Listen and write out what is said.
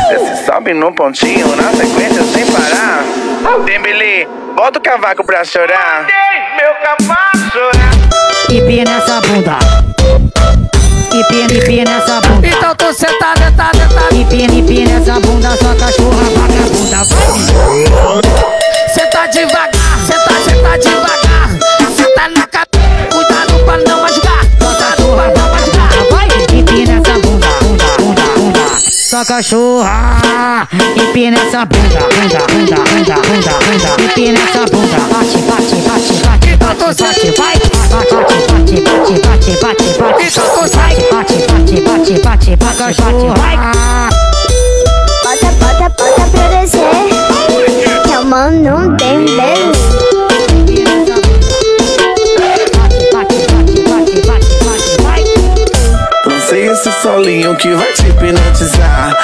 Desce, sobe no pontinho, na sequência sem parar. Dembele, bota o cavaco pra chorar. Meu cavaco chorar. Hippie nessa bunda. Hippie nessa bunda. Então tu senta, senta, senta. Hippie nessa bunda, sua cachorra vagabunda. Senta devagar, senta devagar. Senta na cabeça, cuidado pra não machucar. Cuidado pra não machucar. Vai, hippie nessa bunda, bunda. Sua cachorra, hippie nessa bunda, bunda. Hippie nessa bunda, bate. Então tu senta, Vai, bate. então tu sai. Bate, cachorra. Bota pra descer. Que o mano não tem bem. Lancei esse solinho que vai te hipnotizar.